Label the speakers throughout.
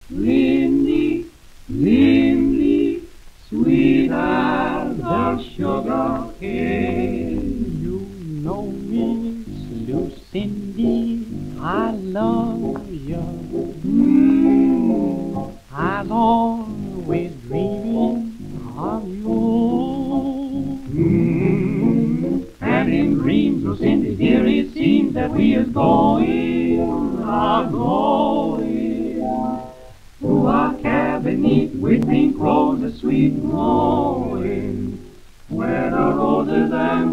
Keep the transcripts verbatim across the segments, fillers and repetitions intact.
Speaker 1: Lindy, Lindy, sweet as the sugar cane.
Speaker 2: You know me, Lucindy, I love you.
Speaker 1: Mm.
Speaker 2: I'm always dreaming of you.
Speaker 1: Mm. And in dreams, Lucindy, dear, it seems that we is going, are going to a cabinet with pink roses sweet growing, where the roses are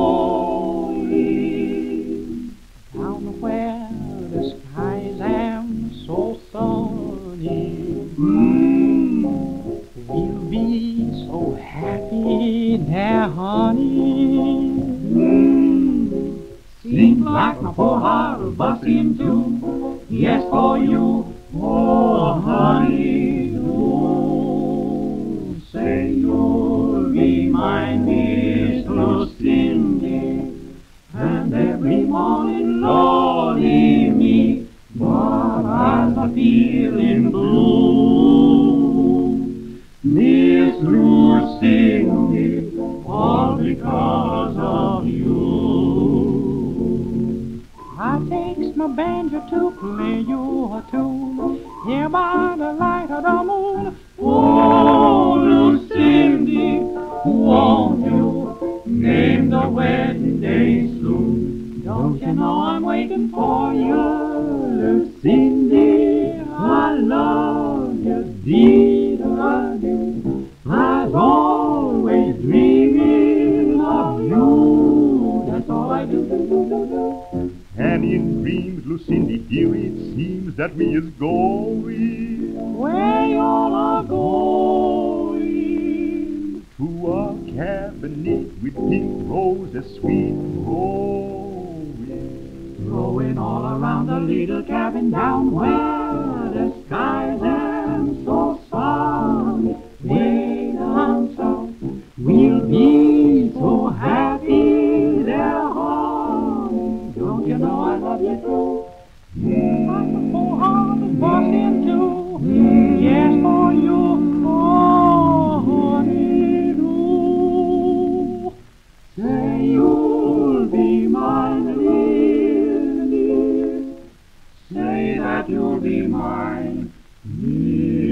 Speaker 1: growing.
Speaker 2: Down where the skies am so sunny,
Speaker 1: Mm.
Speaker 2: we'll be so happy there, honey.
Speaker 1: Mm. Seems like my poor heart will bust in two. Yes, for you, oh honey, do say you'll be mine, Miss Lucindy. And every morning, Lordy me, but I'm not feeling blue. Miss Lucindy, all because of you.
Speaker 2: I takes my banjo to play you a tune, here by the light of the moon.
Speaker 1: Oh, Lucindy, won't you name the wedding day soon? Don't you know I'm waiting for you, Lucindy? I love you, dear, I do. I'm always dreaming of you. That's all I do, do, do, do, do.
Speaker 3: And in dreams, Lucindy, dear, it seems that we is going
Speaker 2: Where y'all are going?
Speaker 3: to a cabinet with pink roses sweet growing.
Speaker 1: Growing all around the little cabin down where the skies are so sunny. Way down south, we'll be so happy there, honey. Don't you know I love you too?
Speaker 2: Like a full heart is busting too.
Speaker 1: Mm.
Speaker 2: Yes, for you, oh, honey, do.
Speaker 1: Say you'll be mine, dear. Say that you'll be mine, dear.